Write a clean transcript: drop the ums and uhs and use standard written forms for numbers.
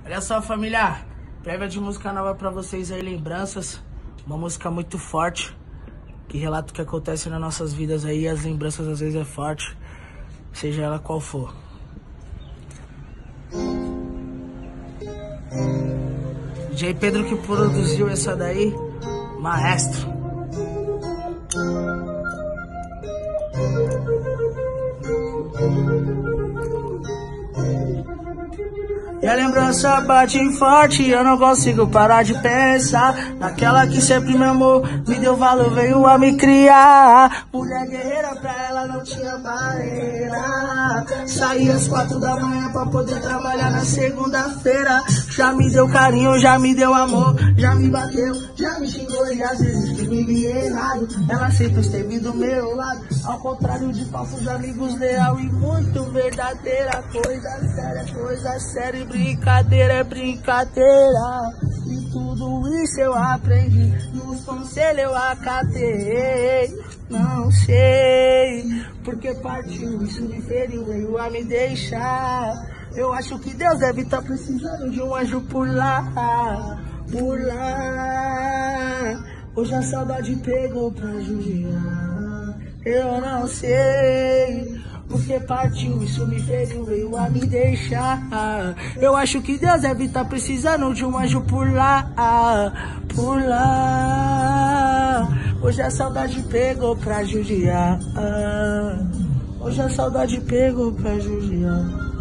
Olha só, família, prévia de música nova pra vocês aí, Lembranças. Uma música muito forte, que relata o que acontece nas nossas vidas aí. As lembranças às vezes é forte, seja ela qual for. DJ Pedro que produziu essa daí, maestro. E a lembrança bate forte, eu não consigo parar de pensar naquela que sempre me amou, me deu valor, veio a me criar. Mulher guerreira, pra ela não tinha barreira. Saí às 4 da manhã pra poder trabalhar na segunda-feira. Já me deu carinho, já me deu amor, já me bateu, já me xingou e às vezes que me vi errado. Ela sempre esteve do meu lado, ao contrário de falsos amigos, leal e muito verdadeira. Coisa séria, brincadeira é brincadeira. E tudo isso eu aprendi, nos conselhos eu acatei. Não sei porque partiu, isso me feriu, veio a me deixar. Eu acho que Deus deve estar precisando de um anjo por lá, por lá. Hoje a saudade pegou pra judiar. Eu não sei porque partiu, isso me feriu, veio a me deixar. Eu acho que Deus deve estar precisando de um anjo por lá, por lá. Hoje a saudade pegou pra judiar. Hoje a saudade pegou pra judiar.